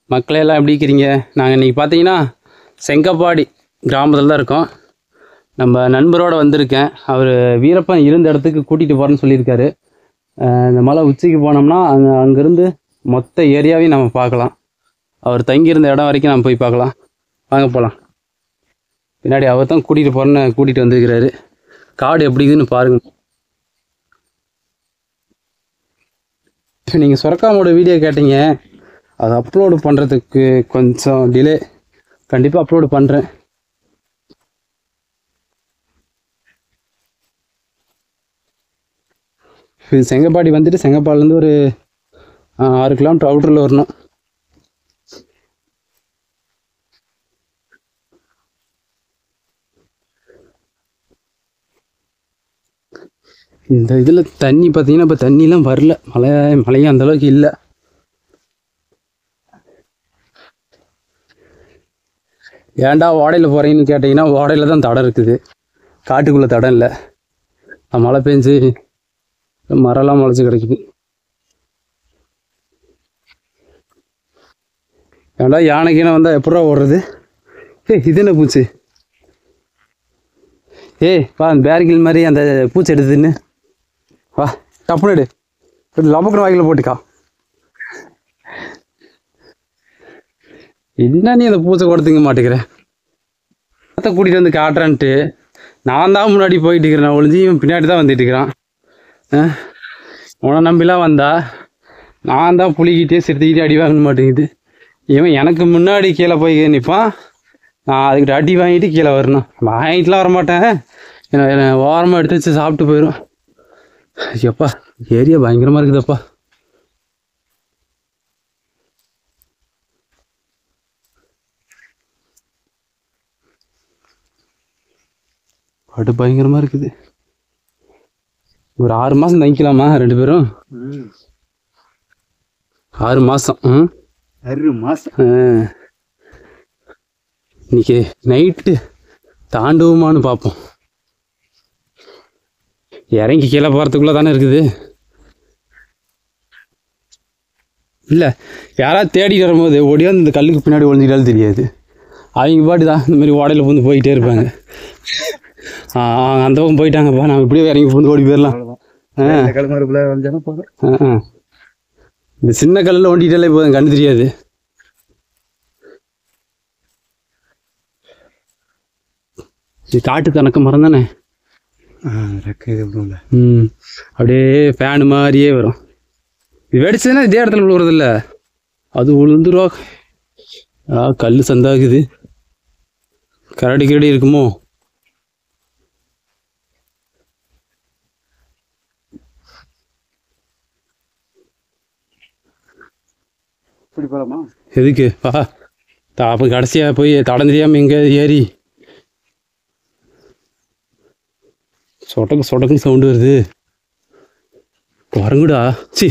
மக்களே எல்லாம் எப்படி இருக்கிறீங்க? நாங்கள் இன்றைக்கி பார்த்தீங்கன்னா செங்கப்பாடி கிராமத்தில் தான் இருக்கோம். நம்ம நண்பரோடு வந்திருக்கேன். அவர் வீரப்பன் இருந்த இடத்துக்கு கூட்டிகிட்டு போகிறேன்னு சொல்லியிருக்காரு. இந்த மலை உச்சிக்கு போனோம்னா அங்கேருந்து மொத்த ஏரியாவையும் நம்ம பார்க்கலாம். அவர் தங்கியிருந்த இடம் வரைக்கும் நம்ம போய் பார்க்கலாம். வாங்க போகலாம். பின்னாடி அவர் தான் கூட்டிகிட்டு போகிறேன்னு கூட்டிகிட்டு வந்திருக்கிறாரு. காடு எப்படி இருக்குதுன்னு பாருங்கள். நீங்கள் சுரக்காமோட வீடியோ கேட்டீங்க, அதை அப்லோடு பண்ணுறதுக்கு கொஞ்சம் டிலே. கண்டிப்பாக அப்லோடு பண்ணுறேன். இது செங்கப்பாடி வந்துட்டு செங்கப்பாடிலேருந்து ஒரு 6 கிலோமீட்டர் அவுட்டரில் வரணும். இந்த இதில் தண்ணி பார்த்தீங்கன்னா இப்போ தண்ணிலாம் வரல. மழையும் அந்தளவுக்கு இல்லை. ஏன்டா ஓடையில் போகிறீங்கன்னு கேட்டிங்கன்னா, ஓடையில் தான் தடம் இருக்குது, காட்டுக்குள்ளே தடம் இல்லை. மழை பெஞ்சு மரம்லாம் முளைச்சி கிடைக்குது. ஏன்டா யானைக்குன்னு வந்தால் எப்படா ஓடுறது? இது என்ன பூச்சி? வா, அந்த பேரிகில் மாதிரி அந்த பூச்சி எடுத்துன்னு வா, டப்புனு லபக்குன்னு வாய்க்கில் போட்டுக்கா. என்ன நீ அந்த பூச்சை கொடுத்துங்க மாட்டேங்கிறேன். கூட்டிகிட்டு வந்து காட்டுறான்ட்டு நான் தான் முன்னாடி போயிட்டு இருக்கிறேன். ஒளிஞ்சி இவன் பின்னாடி தான் வந்துட்டு இருக்கிறான். உன நம்பிலாம் வந்தா நான் தான் புளிக்கிட்டே சிறுத்திக்கிட்டே அடி வாங்க மாட்டேங்குது. இவன் எனக்கு முன்னாடி கீழே போய் நிற்பான். நான் அதுக்கிட்ட அடி வாங்கிட்டு கீழே வரணும். வாங்கிட்டுலாம் வரமாட்டேன். என்ன ஓரமாக எடுத்து வச்சு சாப்பிட்டு போயிடும். ஐயப்பா, ஏரியா பயங்கரமாக இருக்குதப்பா. படு பயங்கரமாக இருக்குது. ஒரு 6 மாதம் தங்கிக்கலாமா 2 பேரும்? 6 மாதம். 6 மாதம். இன்னைக்கு நைட்டு தாண்டுவோமான்னு பார்ப்போம். இறங்கி கீழே போகிறதுக்குள்ளே தானே இருக்குது. இல்லை, யாராவது தேடிட்டு வரும்போது ஓடியாந்து இந்த கல்லுக்கு பின்னாடி ஒழிஞ்சிட்டாலும் தெரியாது. அவங்க பாட்டு தான் இந்த மாதிரி ஓடையில் பூந்து போயிட்டே இருப்பாங்க. அந்த பக்கம் போயிட்டாங்கப்பா, நான் இப்படியே இறங்கி பூந்து ஓடி போயிடலாம். இந்த சின்ன கல்லில் ஒண்டிட்டாலே போதும், கண்ணு தெரியாது. இது காட்டு கணக்கு மரம் தானே. அப்படியே ஃபேனு மாதிரியே வரும். இது வெடிச்சதுன்னா இதே இடத்துல விழுவுறதில்ல, அது விழுந்துருவா. கல் சந்தாகுது. கரடி கிரடி இருக்குமோ? எதுக்கு பா? அப்போ கடைசியாக போய் தடம் தெரியாமல் எங்கே ஏறி சொடக்குன்னு சவுண்டு வருது. குரங்குடா. சி,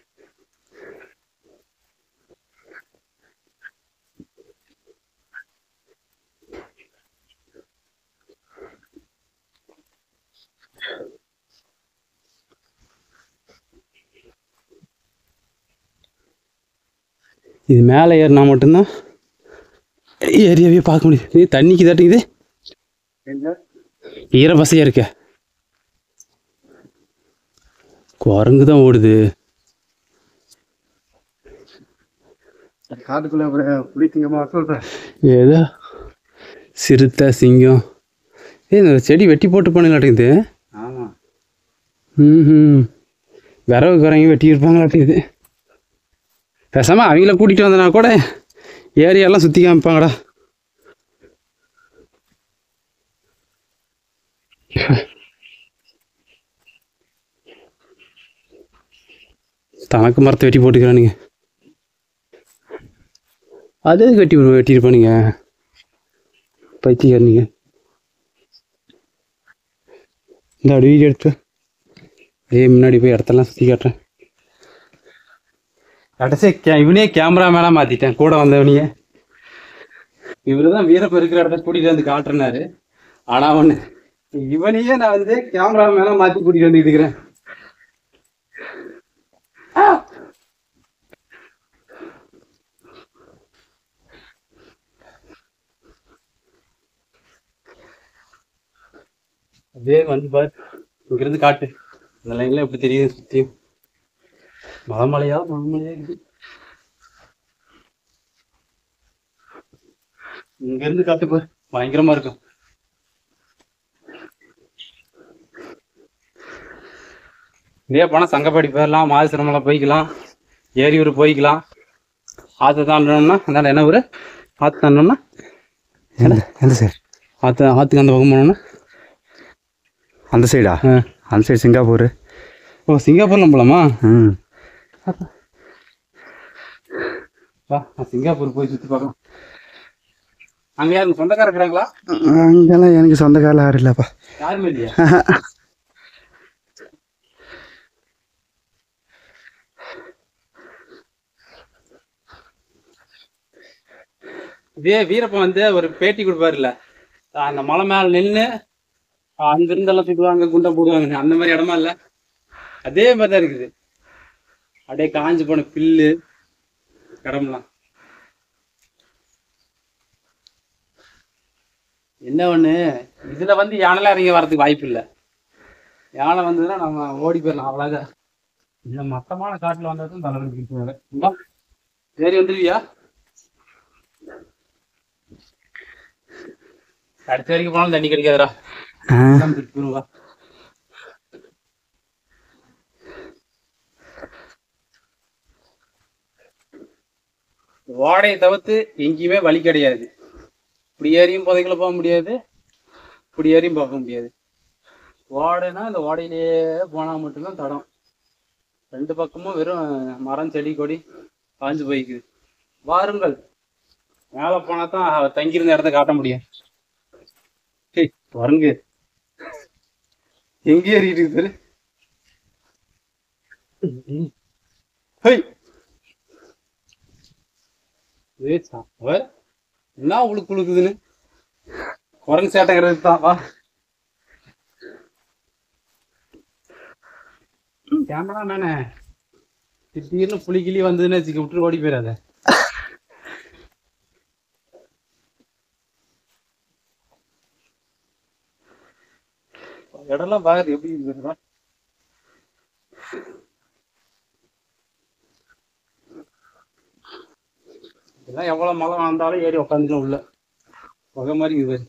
இது மேலே ஏறினா மட்டும்தான் ஏரியாவே பார்க்க முடியும். இது தண்ணிக்கு தட்டுக்குது, ஈர பசையாக இருக்க. குரங்கு தான் ஓடுது காட்டுக்குள்ள. ஏதோ சிறுத்தை சிங்கம். இந்த செடி வெட்டி போட்டு போனீங்களாட்டேங்குது. விறகு குரங்கி வெட்டி இருப்பாங்களாட்டேங்குது. பேசாமல் அவங்கள கூட்டிகிட்டு வந்தனா கூட ஏரியாலாம் சுற்றி காமிப்பாங்கடா. தனக்கு மரத்தை வெட்டி போட்டுக்கிறானுங்க. அது எதுக்கு வெட்டியிருப்பானுங்க பைத்தியக்காரனுங்க. இந்த அப்படி வீடியோ எடுத்து முன்னாடி போய் இடத்தெல்லாம் சுற்றி காட்டுறேன். கடைசி இவனே கேமராமேனாக மாற்றிட்டேன் கூட வந்தவனையே. இவரு தான் வீரப்ப இருக்கிற இடத்த கூட்டிகிட்டு வந்து காட்டுறனாரு. ஆனால் ஒன்று, இவனையே நான் வந்து கேமராமேனாக மாற்றி கூட்டிகிட்டு வந்துட்டு இருக்கிறேன். அப்படியே வந்து பாரு, இங்கிருந்து காட்டு. இந்த லைன்ல எப்படி தெரியுது சுத்தியும். மலைமலையா இருக்குது. இங்க இருந்து காட்டு பாரு, பயங்கரமா இருக்கும். இதே போனா சங்கப்பாடி போயிடலாம், மாதேஸ்வரமலை போய்க்கலாம், ஏரியூர் போய்க்கலாம். ஆற்று தாண்டணும்னா அந்தாண்ட என்ன ஊர்? ஆற்று தாண்டணும்னா எந்த சைடு? ஆற்றுக்கு அந்த பக்கம் போனோம்னா அந்த சைடா? அந்த சைடு சிங்கப்பூர். ஓ, சிங்கப்பூர்லாம் போகலாமா? ம். வா, சிங்கப்பூர் போய் சுற்றி பார்க்கலாம். அங்கே யாரும் சொந்தக்காரர் இருக்கிறாங்களா? அங்கெல்லாம் எனக்கு சொந்தக்காரில் யாரும் இல்லைப்பா. யாருமே இல்லையா? இதே வீரப்பன் வந்து ஒரு பேட்டி கொடுப்பாருல்ல, அந்த மலை மேலே நின்று அங்கிருந்தெல்லாம் சுற்றுவாங்க, குண்டை போடுவாங்க, அந்த மாதிரி இடமா இல்லை? அதே மாதிரி தான் இருக்குது. அப்படியே காஞ்சு போன பில்லு இடம்லாம். என்ன ஒன்று, இதில் வந்து யானைலாம் இறங்கி வரதுக்கு வாய்ப்பு இல்லை. யானை வந்ததுன்னா நம்ம ஓடி போயிடலாம், அவ்வளோதான். இந்த மட்டமான காட்டில் வந்ததும் தலைவலிக்கு சரி வந்துருவியா? கடைசி வரைக்கும் போனாலும் தண்ணி கிடைக்காதுடா. வா, ஓடையை தவிர்த்து எங்கேயுமே வழி கிடையாது. இப்படி ஏறியும் புதைக்குள்ள போக முடியாது, இப்படி ஏறியும் போக முடியாது. ஓடைனா இந்த ஓடையிலேயே போனால் மட்டும்தான் தடம். ரெண்டு பக்கமும் வெறும் மரம், செடி, கொடி காஞ்சு போய்க்குது. வாருங்கள், மேலே போனா தான் தங்கியிருந்த இடத்த காட்ட முடியும். வருங்க, எங்கே ஏறிட்டு இருக்குது? என்ன உழுக்கு உழுக்குதுன்னு குரங்கு சேட்டைங்கிறது தான். வா, கேமரா மேனே, திடீர்னு புலி கிளி வந்ததுன்னு வச்சுக்க, விட்டு ஓடி போயிடாத. இடம்லாம் பாக்குறது எப்படி இருக்குதுடா. இதெல்லாம் எவ்வளவு மழை வந்தாலும் ஏறி உட்காந்துக்கலாம் உள்ள. புகை மாதிரி இருக்குது.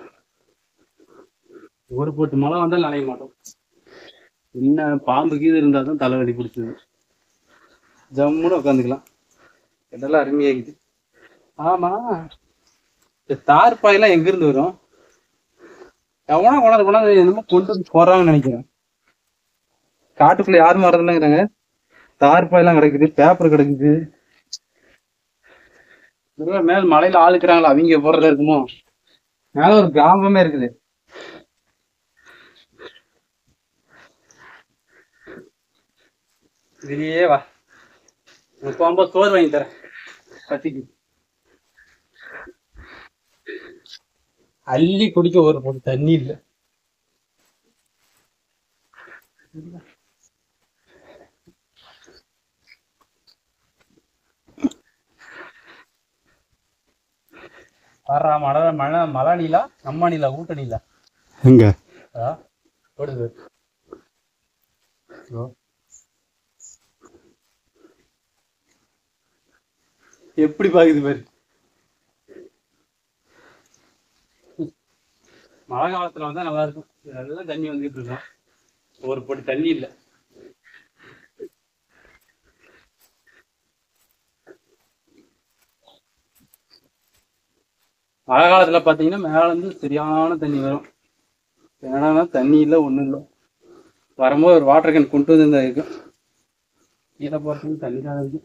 ஒரு போட்டு மழை வந்தாலும் நனைய மாட்டோம். என்ன பாம்பு கீது இருந்தால் தான் தலைவலி பிடிச்சது. ஜம்முன்னு உட்காந்துக்கலாம். இதெல்லாம் அருமையாகுது. ஆமா, இந்த தார் பாயெல்லாம் எங்கிருந்து வரும்? எவனா கொண்டாந்து என்னமோ கொண்டு வந்து போறாங்கன்னு நினைக்கிறேன். காட்டுக்குள்ள யாரும் வரதில்லைங்கிறாங்க. தார் பாயெல்லாம் கிடைக்குது, பேப்பர் கிடைக்குது. மேல் மலையில ஆளுக்குறாங்களா, அவங்க போடுறதா இருக்குமோ? மேல ஒரு கிராமமே இருக்குது. இதுலயே வா, உனக்கு போகும்போது சோறு வாங்கி தரேன் பத்திக்கு. அள்ளி குடிக்க ஒரு போட்டு தண்ணி இல்லை. மழை நீலா, நம்ம நீலா, ஊட்ட நீலா எங்க ஓடுது. எப்படி பாக்குது பாரு. மழை காலத்துல வந்தா நல்லா இருக்கும். நல்லா தண்ணி வந்துட்டு இருக்கும். ஒரு பொடி தண்ணி இல்லை. மழை காலத்துல பாத்தீங்கன்னா மேல இருந்து சரியான தண்ணி வரும். என்னன்னா தண்ணி இல்லை, ஒண்ணும் இல்லை. வரும்போது ஒரு வாட்டர் கேன் கொண்டு வந்து இருக்கும். கீழே போறதுக்கு தண்ணி தான் இருக்கு.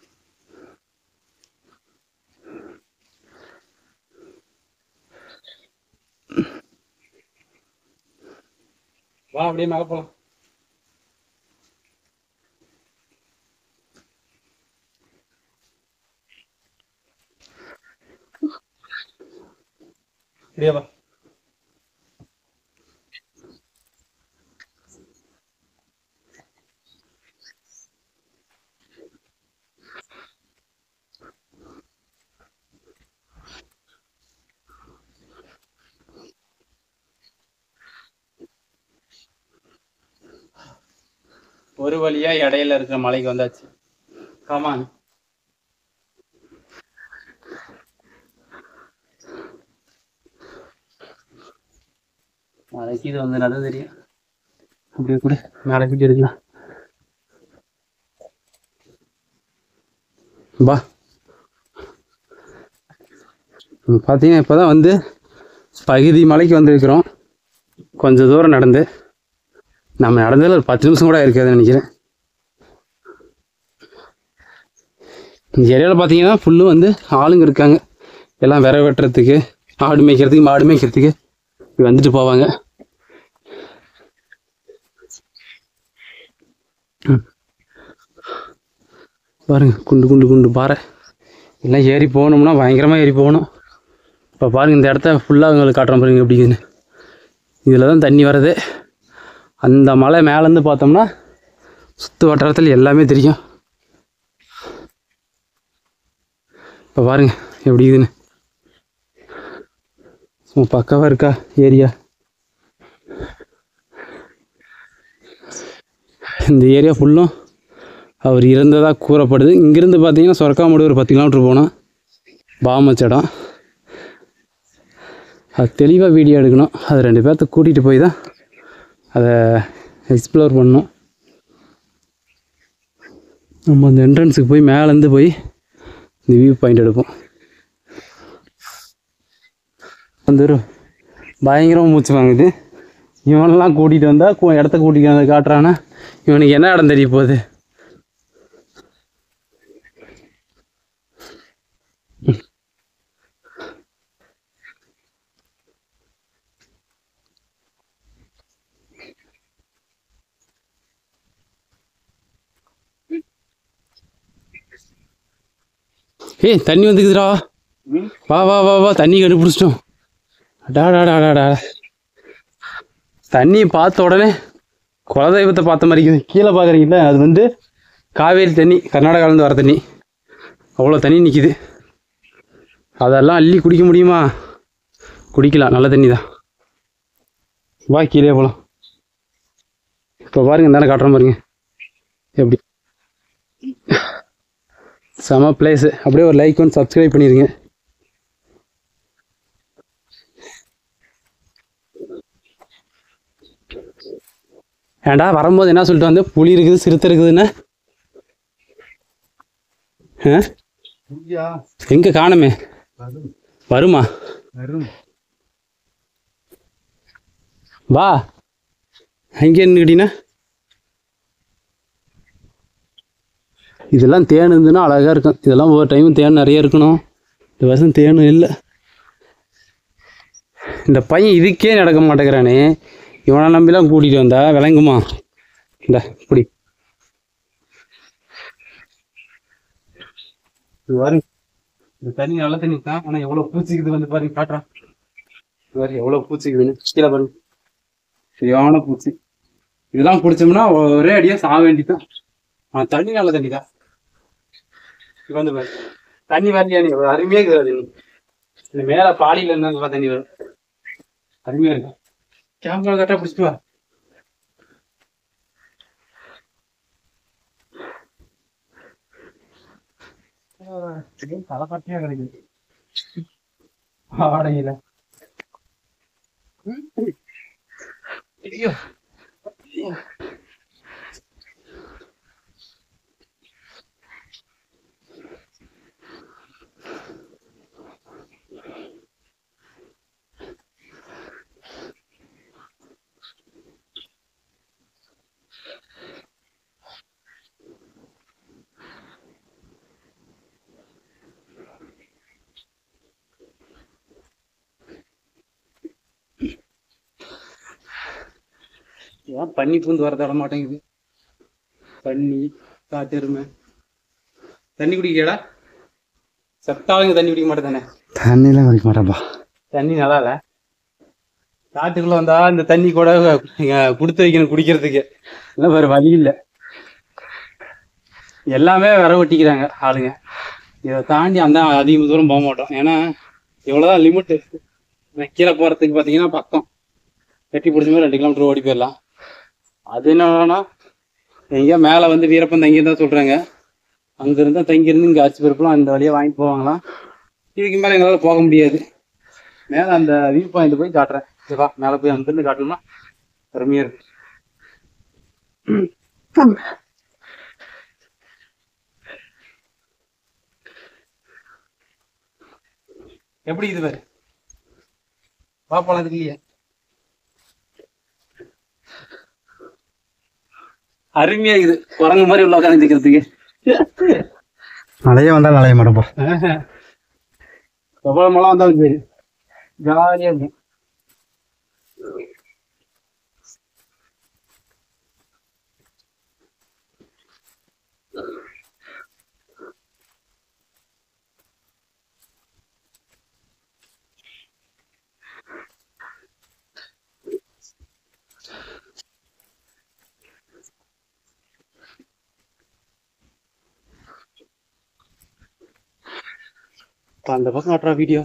வா, அப்படியே மேலே போலாம். அப்படியே வா. ஒரு வழியா இடையில இருக்கிற மலைக்கு வந்தாச்சு. கமான். மலைக்கு இது வந்து நல்லா தெரியும். அப்படியே கூட மேலே வீட்டு எடுக்கலாம். பா பார்த்தீங்கன்னா இப்போ தான் வந்து பகுதி மலைக்கு வந்துருக்கிறோம். கொஞ்சம் தூரம் நடந்து, நம்ம நடந்ததில் ஒரு 10 நிமிஷம் கூட இருக்காதுன்னு நினைக்கிறேன். இந்த ஏரியாவில் பார்த்தீங்கன்னா ஃபுல்லும் வந்து ஆளுங்க இருக்காங்க. எல்லாம் விரை வெட்டுறதுக்கு, ஆடு மேய்க்கிறதுக்கு, மாடு மேய்க்கிறதுக்கு வந்துட்டு போவாங்க. பாருங்க, குண்டு குண்டு குண்டு பாறை எல்லாம் ஏறி போகணும்னா பயங்கரமாக ஏறி போகணும். இப்போ பாருங்கள், இந்த இடத்த ஃபுல்லாக உங்களுக்கு காட்டுறோம் பாருங்க எப்படின்னு. இதில் தான் தண்ணி வர்றது. அந்த மலை மேலேருந்து பார்த்தோம்னா சுற்று வட்டாரத்தில் எல்லாமே தெரியும். இப்போ பாருங்கள் எப்படி இதுன்னு. சும்மா பக்காவாக இருக்கா ஏரியா. இந்த ஏரியா ஃபுல்லும் அவர் இறந்ததாக கூறப்படுது. இங்கேருந்து பார்த்தீங்கன்னா சொரக்காமடு ஒரு 10 கிலோமீட்டர் போனோம். பாமச்சடம். அது தெளிவாக வீடியோ எடுக்கணும். அது 2 பேர்த்த கூட்டிகிட்டு போய் தான் அதை எக்ஸ்ப்ளோர் பண்ணணும். நம்ம அந்த என்ட்ரன்ஸுக்கு போய் மேலேருந்து போய் இந்த வியூ பாயிண்ட் எடுப்போம். அந்த ஒரு பயங்கரமாக மூச்சு வாங்குது. இவனெல்லாம் கூட்டிகிட்டு வந்தால் இடத்த கூட்டிகிட்டு வந்து காட்டுறான்னா இவனுக்கு என்ன இடம் தெரிய போகுது. ஏய், தண்ணி வந்துக்குதுடா. வா வா வா வா, தண்ணி கண்டுபிடிச்சிட்டோம். அடாடாடாடாடா, தண்ணியை பார்த்த உடனே குலதெய்வத்தை பார்த்த மாதிரி இருக்குது. கீழே பார்க்குறீங்களா, அது வந்து காவேரி தண்ணி, கர்நாடகாவிலேருந்து வர தண்ணி. அவ்வளோ தண்ணி நிற்கிது. அதெல்லாம் அள்ளி குடிக்க முடியுமா? குடிக்கலாம், நல்ல தண்ணி தான். வா கீழே போகலாம். இப்போ பாருங்க, தானே காட்டுறோம் பாருங்க எப்படி செம பிளேஸு. அப்படியே ஒரு லைக் வந்து சப்ஸ்கிரைப் பண்ணிடுங்க. ஏண்டா வரும்போது என்ன சொல்லிட்டு வந்து புலி இருக்குது, சிறுத்தை இருக்குதுன்னு? எங்க காணுமே? வருமா? வா, அங்கே நின்றுக்கிட்டீங்கன்னா. இதெல்லாம் தேன் இருந்துன்னா அழகாக இருக்கும். இதெல்லாம் ஒவ்வொரு டைமும் தேன் நிறைய இருக்கணும். இந்த வருஷம் தேனும் இல்லை. இந்த பையன் இதுக்கே நடக்க மாட்டேங்கிறானே. இவனை நம்பிலாம் கூட்டிகிட்டு வந்தா விளங்குமா? இந்த இப்படி பாருங்க, இந்த தண்ணி நல்ல தண்ணி தான். ஆனால் எவ்வளோ பூச்சிக்குது வந்து பாருங்க, காட்டுறான் பாரு எவ்வளோ பூச்சிக்குதுன்னு. கீழே பாருங்க, சரியான பூச்சி. இதெல்லாம் பிடிச்சோம்னா ஒரே அடியாக சாக வேண்டிதான். தண்ணி நல்ல தண்ணி தான். இப்போ வந்து பாரு, தண்ணி வரலையா? நீ அருமையாக இருக்குது. தண்ணி இந்த மேலே பாலியில் இருந்தால் தண்ணி வரும். அருமையாக இருக்கும். கேமரா கரெக்டாக பிடிச்சிட்டு வா. தலைப்பாட்டியா கிடைக்குது ஆடையில. ஐயோ, ஏன் பன்னி பூந்து வரத விட மாட்டேங்குது? பன்னி, காட்டெருமை. தண்ணி குடிக்கடா? செத்தாளுங்க தண்ணி குடிக்க மாட்டேன் தானே? தண்ணிலாம் குடிக்க மாட்டேன்ப்பா. தண்ணி நல்லா இல்லை. காட்டுக்குள்ள வந்தா இந்த தண்ணி கூட கொடுத்து வைக்கணும் குடிக்கிறதுக்கு. இல்லை, வேறு வழி இல்லை. எல்லாமே வர ஒட்டிக்கிறாங்க ஆளுங்க. இதை தாண்டி அந்த அதிக தூரம் போக மாட்டோம். ஏன்னா இவ்வளோதான் லிமிட்டு. கீழே போகிறதுக்கு பார்த்தீங்கன்னா பக்கம் கட்டி பிடிச்ச மாதிரி 2 கிலோமீட்டர் ஓடி போயிடலாம். அது என்னன்னா எங்கேயோ மேலே வந்து வீரப்பன் தங்கியிருந்தா சொல்கிறாங்க. அங்கேருந்தா தங்கியிருந்து இங்கே அரிசி பருப்புலாம் இந்த வழியாக வாங்கிட்டு போவாங்களாம். இதுக்கு மேலே எங்களால் போக முடியாது. மேலே அந்த வியூ பாயிண்ட் போய் காட்டுறேன். சரிவா, மேலே போய் அங்கேருந்து காட்டணும்னா அருமையாக இருக்கு. எப்படி இது பாரு, பாப்பாலாம் அதுக்கு இல்லையா? அருமையா இது, குரங்கு மாதிரி உள்ள உட்காந்துக்கிறதுக்கு. மழையே வந்தாலும் நலைய மாட்டோம்ப்பா. எவ்வளோ மழை வந்தாலும் சரி ஜாலியாக இருக்கும். அந்த பக்கம் காட்டுறா வீடியோ.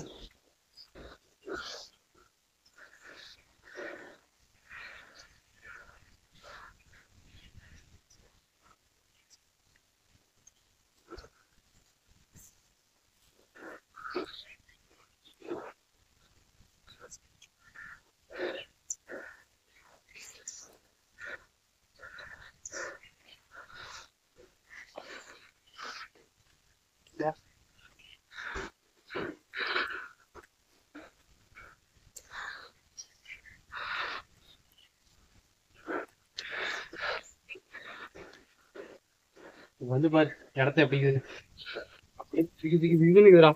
வந்து பாரு இடத்த எப்படி இருக்குது. அப்படியே திக்கு திக்கு திக்குன்னு இருக்குதுடா.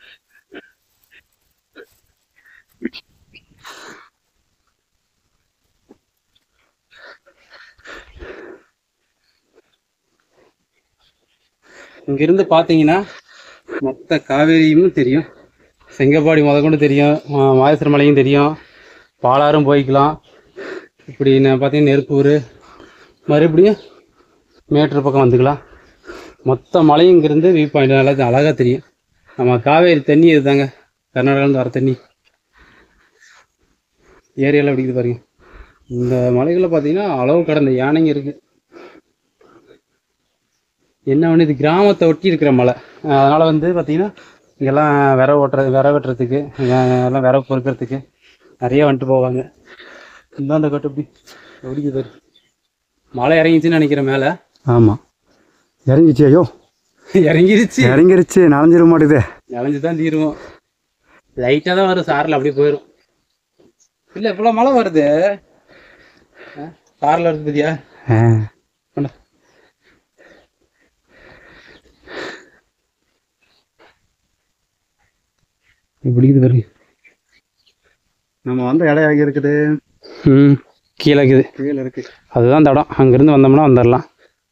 இங்கிருந்து பார்த்தீங்கன்னா மொத்த காவேரியும் தெரியும், செங்கப்பாடி முதற்கொண்டு தெரியும், மாதேஸ்வர மலையும் தெரியும், பாலாறும் போய்க்கலாம். இப்படி நான் பார்த்தீங்கன்னா நெருப்பூர் மறுபடியும் மேட்டூர் பக்கம் வந்துக்கலாம். மொத்த மலையும் இங்கிருந்து வியூ பாயிண்ட் நல்லா அழகாக தெரியும். நம்ம காவேரி தண்ணி இதுதாங்க, கர்நாடகாவிலேருந்து வர தண்ணி ஏரியாவில் அப்படிக்குது பாருங்க. இந்த மலைகளில் பார்த்தீங்கன்னா அளவு கடந்த யானைங்க இருக்குது. என்ன ஒன்று, இது கிராமத்தை ஒட்டி இருக்கிற மலை, அதனால் வந்து பார்த்திங்கன்னா இங்கெல்லாம் விரை வெட்டுறதுக்கு, எல்லாம் விரை பொறுக்கிறதுக்கு நிறைய வந்துட்டு போவாங்க. இந்த அந்த கட்டு எப்படி பாரு, மழை இறங்கிச்சுன்னு நினைக்கிறேன் மேலே. ஆமாம், இறங்கிச்சு. ஐயோ இறங்கிருச்சு. நனைஞ்சிட மாட்டேது. நனைஞ்சு தான் தீருவோம். லைட்டாக தான் வரும், சாரில் அப்படியே போயிடும். இல்லை இவ்வளோ மழை வருது, சாரில் வருது பத்தியா? இப்படிக்குது பாருங்க. நம்ம வந்த இடம் எங்கே இருக்குது? கீழே இருக்குது. கீழே இருக்குது, அதுதான் அந்த இடம். அங்கேருந்து வந்தோம்னா வந்துடலாம்.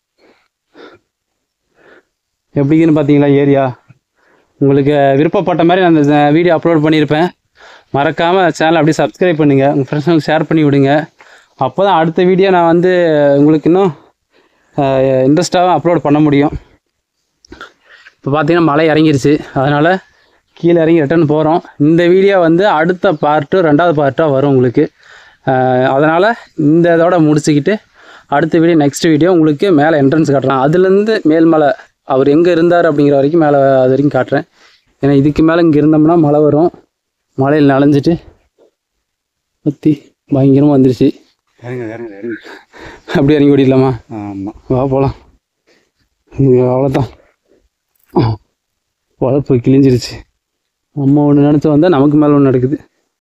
எப்படின்னு பார்த்தீங்களா ஏரியா? உங்களுக்கு விருப்பப்பட்ட மாதிரி நான் அந்த வீடியோ அப்லோட் பண்ணியிருப்பேன். மறக்காமல் சேனலை அப்படியே சப்ஸ்கிரைப் பண்ணுங்கள், உங்கள் ஃப்ரெண்ட்ஸுங்களுக்கு ஷேர் பண்ணி விடுங்க. அப்போ தான் அடுத்த வீடியோ நான் வந்து உங்களுக்கு இன்னும் இன்ட்ரெஸ்ட்டாக அப்லோட் பண்ண முடியும். இப்போ பார்த்தீங்கன்னா மழை இறங்கிருச்சு, அதனால் கீழே இறங்கி ரிட்டர்ன் போகிறோம். இந்த வீடியோ வந்து அடுத்த பார்ட்டு, 2வது பார்ட்டாக வரும் உங்களுக்கு. அதனால் இந்த இதோட முடிச்சுக்கிட்டு அடுத்த வீடியோ, நெக்ஸ்ட் வீடியோ உங்களுக்கு மேலே என்ட்ரன்ஸ் காட்டுறேன். அதுலேருந்து மேல்மலை அவர் எங்கே இருந்தார் அப்படிங்கிற வரைக்கும் மேலே அது வரைக்கும் காட்டுறேன். ஏன்னா இதுக்கு மேலே இங்கே இருந்தோம்னா மழை வரும். மழையில் நனைஞ்சிட்டு பற்றி பயங்கரமாக வந்துருச்சு. அப்படி இறங்கி ஓடிடலாமா? ஆமாம், வா போகலாம். அவ்வளோதான், உழப்பு கிழிஞ்சிருச்சு. நம்ம ஒன்று நினச்சி வந்தால் நமக்கு மேலே ஒன்று நடக்குது.